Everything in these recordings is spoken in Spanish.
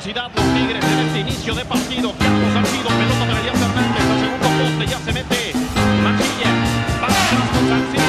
velocidad los Tigres en este inicio de partido. Carlos Salcido, pelota para Elias Hernández, al segundo poste, ya se mete Machilla, va atrás con Salcido.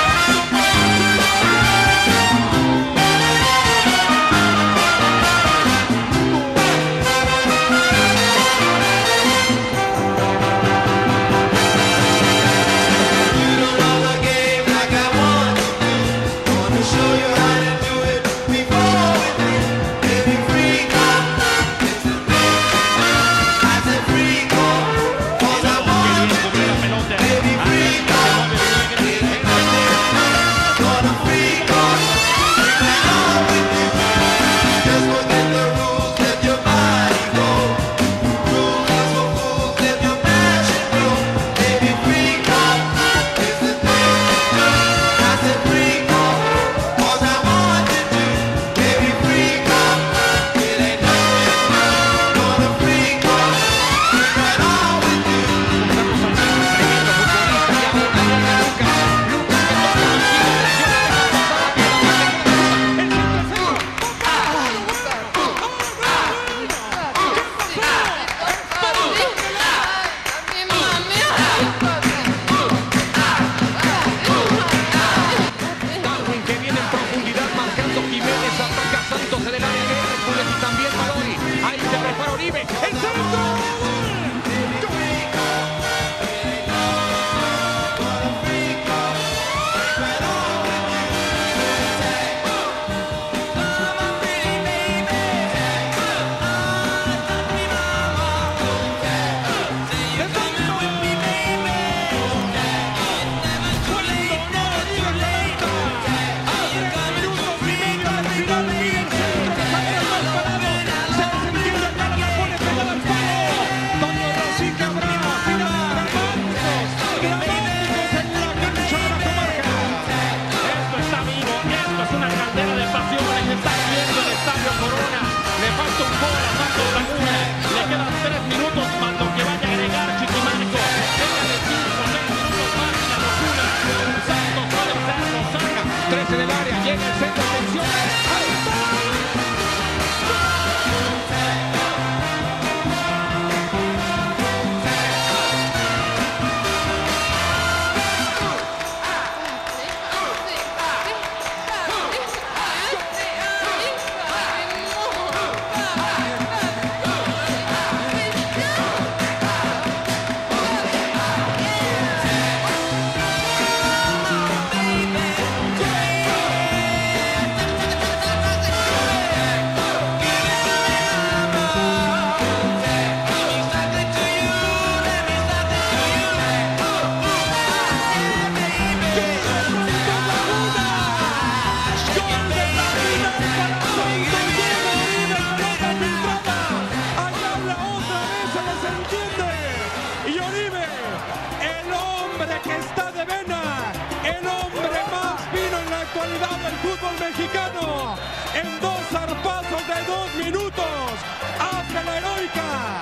Del fútbol mexicano, en 2 zarpazos de 2 minutos, hace la heroica.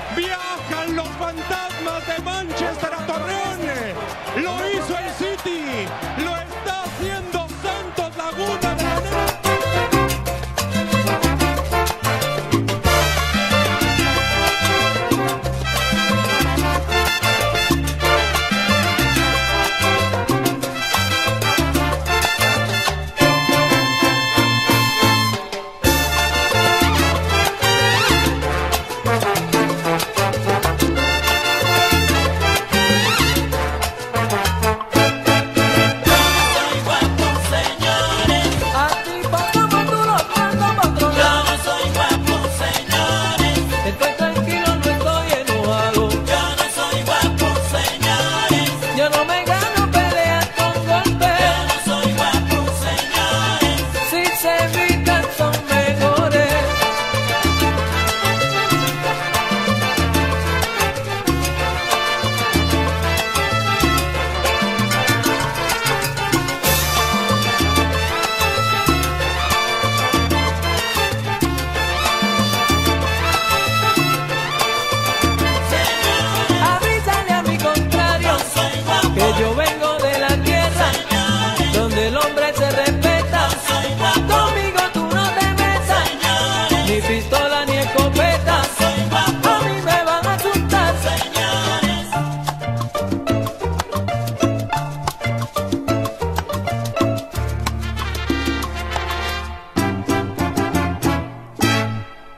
Viajan los fantasmas de Manchester a Torreón. Lo hizo el City, lo está haciendo Santos Laguna de la Nena. escopeta.